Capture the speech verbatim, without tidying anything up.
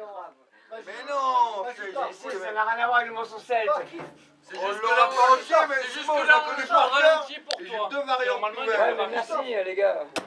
Mais non, ça n'a rien à voir avec le mensonge celte. on l'aura pas entier, mais C'est juste bon, que je là, la on connais joue par au cœur. ralenti pour J'ai toi. deux variantes Normalement, il nouvelles. Ouais, mais merci les gars.